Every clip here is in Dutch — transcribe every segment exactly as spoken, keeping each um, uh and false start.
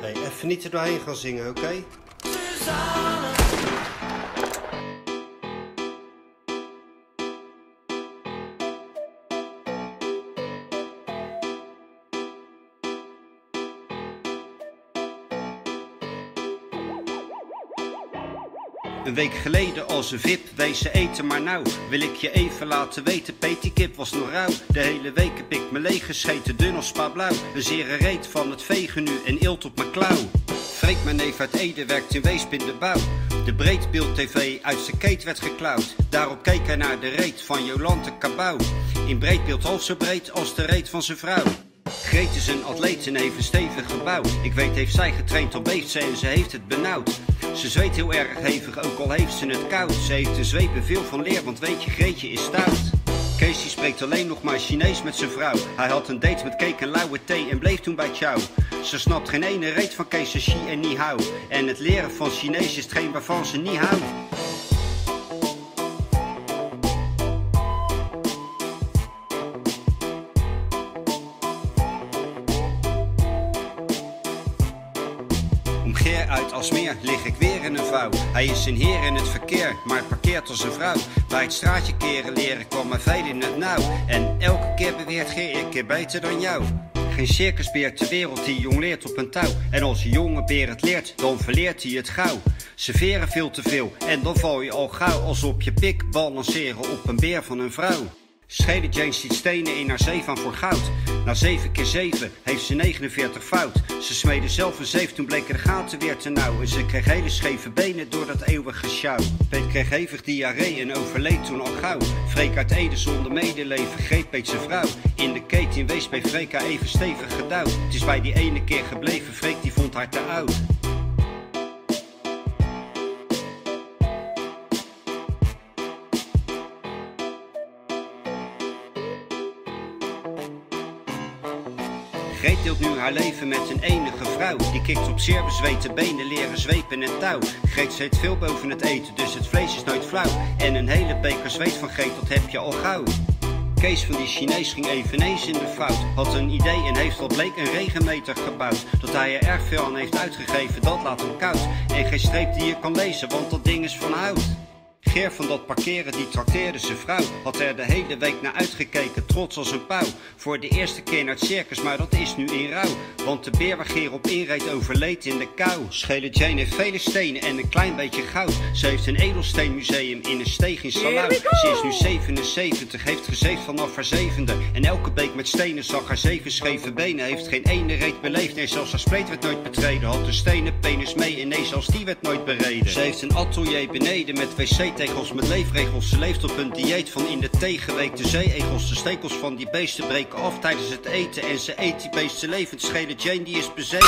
Nee, even niet er doorheen gaan zingen, oké? Okay? Een week geleden als een vip, wees ze eten maar nou. Wil ik je even laten weten, Petikip was nog rauw. De hele week heb ik me leeg gescheten, dun als spaarblauw. Een zere reet van het vegen nu en eelt op mijn klauw. Freek, mijn neef uit Ede, werkt in Weesp in de bouw. De Breedbeeld tv uit zijn keet werd geklauwd. Daarop keek hij naar de reet van Jolante Cabau. In Breedbeeld half zo breed als de reet van zijn vrouw. Greet is een atleet en even stevig gebouwd. Ik weet heeft zij getraind op beeft ze en ze heeft het benauwd. Ze zweet heel erg hevig, ook al heeft ze het koud. Ze heeft de zweepen veel van leer, want weet je, Greetje is stout. Kees die spreekt alleen nog maar Chinees met zijn vrouw. Hij had een date met cake en lauwe thee en bleef toen bij Chow. Ze snapt geen ene reet van Kees' Xi en Ni Hao. En het leren van Chinees is hetgeen waarvan ze niet houdt. Geer uit Alsmeer lig ik weer in een vouw. Hij is een heer in het verkeer, maar parkeert als een vrouw. Bij het straatje keren leren kwam hij veel in het nauw. En elke keer beweert Geer, ik keer beter dan jou. Geen circusbeer ter wereld die jong leert op een touw. En als een jonge beer het leert, dan verleert hij het gauw. Ze veren veel te veel en dan val je al gauw. Als op je pik balanceren op een beer van een vrouw. Schele Jane ziet stenen in haar zeef aan voor goud. Na zeven keer zeven heeft ze negenenveertig fout. Ze smeedde zelf een zeef, toen bleken de gaten weer te nauw. En ze kreeg hele scheve benen door dat eeuwige sjouw. Peet kreeg hevig diarree en overleed toen al gauw. Freek uit Ede zonder medeleven greep Peet zijn vrouw. In de keet in Weesp bij Freek haar even stevig gedouwd. Het is bij die ene keer gebleven, Freek die vond haar te oud. Greet deelt nu haar leven met een enige vrouw. Die kikt op zeer bezweten benen, leren zwepen en touw. Greet zweet veel boven het eten, dus het vlees is nooit flauw. En een hele beker zweet van Greet, dat heb je al gauw. Kees van die Chinees ging eveneens in de fout. Had een idee en heeft al bleek een regenmeter gebouwd. Dat hij er erg veel aan heeft uitgegeven, dat laat hem koud. En geen streep die je kan lezen, want dat ding is van hout. Geer van dat parkeren, die trakteerde zijn vrouw. Had er de hele week naar uitgekeken, trots als een pauw. Voor de eerste keer naar het circus, maar dat is nu in rouw. Want de beer waar Geer op inreed overleed in de kou. Schele Jane heeft vele stenen en een klein beetje goud. Ze heeft een edelsteenmuseum in een steeg in Salau. Ze is nu zevenenzeventig, heeft gezeefd vanaf haar zevende. En elke beek met stenen zag haar zeven scheve benen. Heeft geen ene reet beleefd, nee zelfs haar spleet werd nooit betreden. Had een stenen penis mee en nee zelfs die werd nooit bereden. Ze heeft een atelier beneden met wc-tegels met leefregels. Ze leeft op een dieet van in de thee geweekte zeeegels. De stekels van die beesten breken af tijdens het eten. En ze eet die beesten levend. Schele Jane die is bezeten.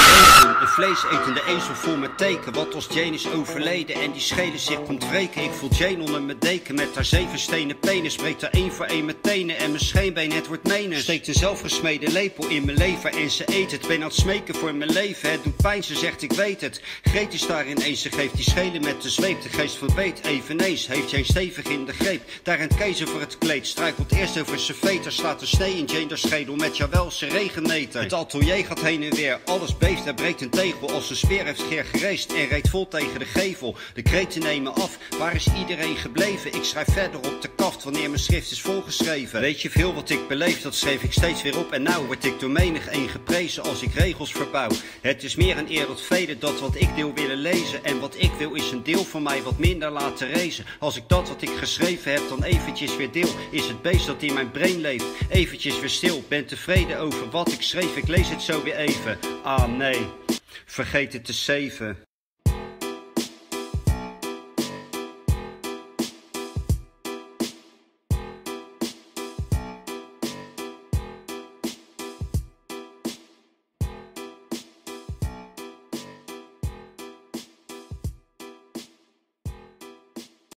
Een vleesetende ezel vol met teken. Wat als Jane is overleden en die schele zich komt wreken. Ik voel Jane onder mijn deken met haar zeven stenen penis. Breekt er één voor één met tenen en mijn scheenbeen het wordt menens. Steekt een zelfgesmeden lepel in mijn lever en ze eet het. Ben aan het smeken voor mijn leven, het doet pijn, ze zegt ik weet het. Greet is daar ineens, ze geeft die schele met de zweep. De geest van Beet eveneens, heeft Jane stevig in de greep. Daar rent Kees over het kleed, struikelt eerst over zijn veter. Slaat een snee in Jane de schedel met jawel zijn regenmeter. Het atelier gaat heen en weer, alles beeft, daar breekt een tegel. Als een speer heeft Geer gereest en reed vol tegen de gevel. De kreten nemen af, waar is iedereen gebleven? Ik schrijf verder op de kaft wanneer mijn schrift is volgeschreven. Weet je veel wat ik beleef, dat schreef ik steeds weer op. En nou word ik door menig een geprezen als ik regels verbouw. Het is meer een eer dat velen dat wat ik deel willen lezen. En wat ik wil is een deel van mij wat minder laten rezen. Als ik dat wat ik geschreven heb dan eventjes weer deel, is het beest dat in mijn brein leeft eventjes weer stil. Ben tevreden over wat ik schreef, ik lees het zo weer even. Ah nee, vergeet het te zeven.